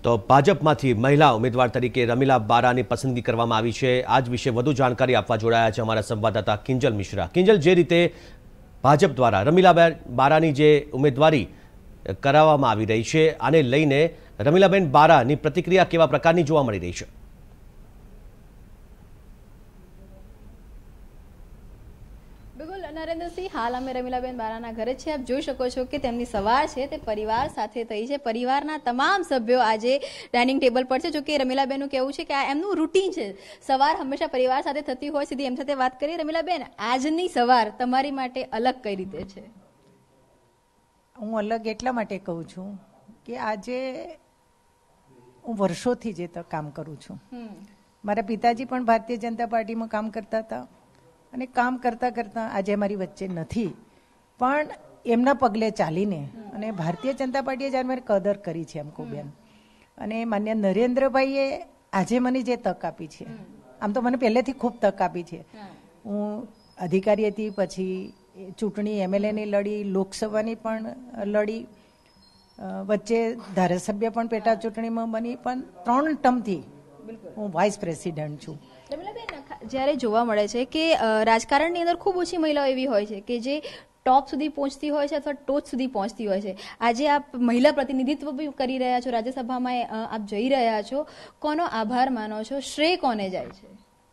તો ભાજપમાંથી મહિલા ઉમેદવાર તરીકે રમીલા બારાની પસંદગી કરવામાં આવી છે। આજ વિશે વધુ જાણકારી આપવા જોડાયા છે અમારા સંવાદદાતા કિંજલ મિશ્રા। કિંજલ, જે રીતે ભાજપ દ્વારા રમીલા બારાની જે ઉમેદવારી કરાવવામાં આવી રહી છે, આને લઈને રમીલાબેન બારાની પ્રતિક્રિયા કેવા પ્રકારની જોવા મળી રહી છે? નરેન્દ્રસિંહ, હાલ અમે રમીલાબેન બારાના ઘરે છે। આપ જોઈ શકો છો કે તેમની સવાર છે તે પરિવાર સાથે થઈ છે। પરિવારના તમામ સભ્યો આજે ડાઇનિંગ ટેબલ પર છે। જો કે રમીલાબેનનું કહેવું છે કે આ એમનું રૂટીન છે, સવાર હંમેશા પરિવાર સાથે થતી હોય। સીધી એમ સાથે વાત કરીએ। રમીલાબેન, આજની સવાર તમારી માટે અલગ કઈ રીતે છે? હું અલગ એટલા માટે કહું છું કે આજે હું વર્ષોથી જે કામ કરું છું, મારા પિતાજી પણ ભારતીય જનતા પાર્ટીમાં કામ કરતા હતા અને કામ કરતા કરતા આજે મારી વચ્ચે નથી, પણ એમના પગલે ચાલીને અને ભારતીય જનતા પાર્ટીએ જ્યારે મારી કદર કરી છે અંકુબેન, અને માન્ય નરેન્દ્રભાઈએ આજે મને જે તક આપી છે, આમ તો મને પહેલેથી ખૂબ તક આપી છે। હું અધિકારી હતી, પછી ચૂંટણી એમએલએની લડી, લોકસભાની પણ લડી, વચ્ચે ધારાસભ્ય પણ પેટા ચૂંટણીમાં બની, પણ 3 ટર્મથી હું વાઇસ પ્રેસિડેન્ટ છું। જ્યારે જોવા મળે છે કે રાજકારણની અંદર ખૂબ ઓછી મહિલાઓ એવી હોય છે કે જે ટોપ સુધી પહોંચતી હોય છે અથવા ટોચ સુધી પહોંચતી હોય છે। આજે આપ મહિલા પ્રતિનિધિત્વ બી કરી રહ્યા છો, રાજ્યસભામાં આપ જઈ રહ્યા છો, કોનો આભાર માનો છો? શ્રેય કોને જાય છે?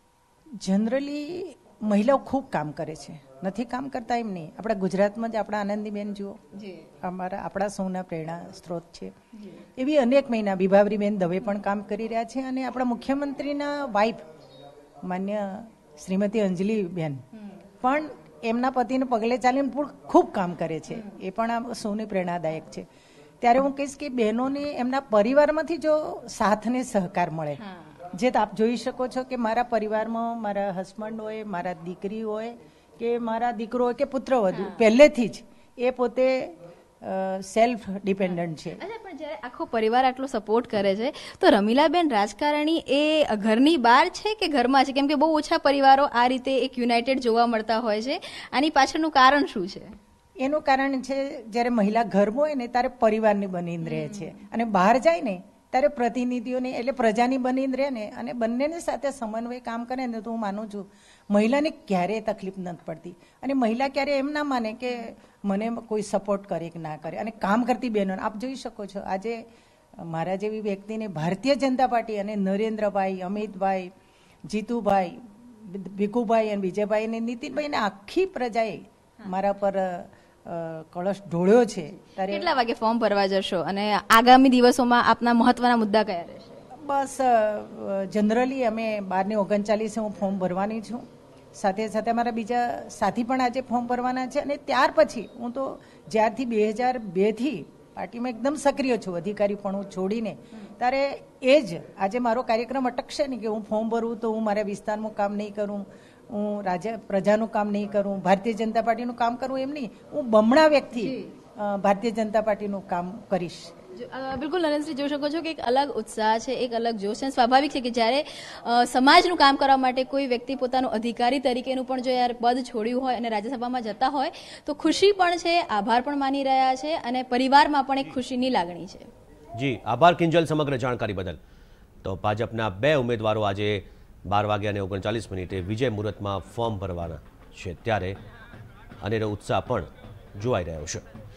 જનરલી મહિલાઓ ખૂબ કામ કરે છે, નથી કામ કરતા એમ નહીં। આપણા ગુજરાતમાં જ આપણા આનંદીબેન જુઓ, આપણા સૌના પ્રેરણા સ્ત્રોત છે। એવી અનેક મહિના વિભાવરીબેન દવે પણ કામ કરી રહ્યા છે, અને આપણા મુખ્યમંત્રીના વાઇફ માન્ય શ્રીમતી અંજલિબેન પણ એમના પતિને પગલે ચાલીને ખૂબ કામ કરે છે, એ પણ આ સૌને પ્રેરણાદાયક છે। ત્યારે હું કહીશ કે બહેનોને એમના પરિવારમાંથી જો સાથ ને સહકાર મળે, જે આપ જોઈ શકો છો કે મારા પરિવારમાં મારા હસબન્ડ હોય, મારા દીકરી હોય કે મારા દીકરો હોય કે પુત્રવધુ, પહેલેથી જ એ પોતે સેલ્ફ ડિપેન્ડન્ટ છે। પણ જ્યારે આખો પરિવાર આટલો સપોર્ટ કરે છે, તો રમીલાબેન રાજકારણી એ ઘરની બહાર છે કે ઘરમાં છે? કેમ કે બહુ ઓછા પરિવારો આ રીતે એક યુનાઇટેડ જોવા મળતા હોય છે। આની પાછળનું કારણ શું છે? એનું કારણ છે, જ્યારે મહિલા ઘરમાં હોય ને ત્યારે પરિવારની બનીને રહે છે, અને બહાર જાય ને ત્યારે પ્રતિનિધિઓને એટલે પ્રજાની બનીને રહે ને, અને બંનેને સાથે સમન્વય કામ કરે ને, તો હું માનું છું મહિલાને ક્યારેય તકલીફ નથી પડતી, અને મહિલા ક્યારે એમ ના માને કે મને કોઈ સપોર્ટ કરે કે ના કરે। અને કામ કરતી બહેનો આપ જોઈ શકો છો, આજે મારા જેવી વ્યક્તિને ભારતીય જનતા પાર્ટી અને નરેન્દ્રભાઈ, અમિતભાઈ, જીતુભાઈ, ભીખુભાઈ અને વિજયભાઈ અને નીતિનભાઈ ને આખી પ્રજાએ મારા પર કળશ ઢોળ્યો છે। ત્યારે કેટલા વાગે ફોર્મ ભરવા જશો અને આગામી દિવસોમાં આપના મહત્વના મુદ્દા કયા રહેશે? બસ જનરલી અમે 12:39 હું ફોર્મ ભરવાની છું, સાથે સાથે અમારા બીજા સાથી પણ આજે ફોર્મ ભરવાના છે, અને ત્યાર પછી હું તો જ્યારથી 2002થી પાર્ટીમાં એકદમ સક્રિય છું, અધિકારી પણ હું છોડીને, ત્યારે એ જ આજે મારો કાર્યક્રમ અટકશે ને કે હું ફોર્મ ભરું તો હું મારા વિસ્તારમાં કામ નહીં કરું, હું પ્રજાનું કામ નહીં કરું, ભારતીય જનતા પાર્ટીનું કામ કરું, એમ નહીં, હું બમણા વ્યક્તિ ભારતીય જનતા પાર્ટીનું કામ કરીશ। બિલકુલ નરેન્દ્રસિંહ, જોઈ શકો છો કે એક અલગ ઉત્સાહ છે, એક અલગ જોશ છે। સ્વાભાવિક છે કે જ્યારે સમાજનું કામ કરવા માટે કોઈ વ્યક્તિ પોતાનું અધિકારી તરીકેનું પણ જો યાર પદ છોડ્યું હોય અને રાજ્યસભામાં જતા હોય તો ખુશી પણ છે, આભાર પણ માની રહ્યા છે, અને પરિવારમાં પણ એક ખુશીની લાગણી છે। જી આભાર કિંજલ સમગ્ર જાણકારી બદલ। તો ભાજપના 2 ઉમેદવારો આજે 12:39 વિજય મુહૂર્તમાં ફોર્મ ભરવાના છે, ત્યારે અનેરો ઉત્સાહ પણ જોવાઈ રહ્યો છે।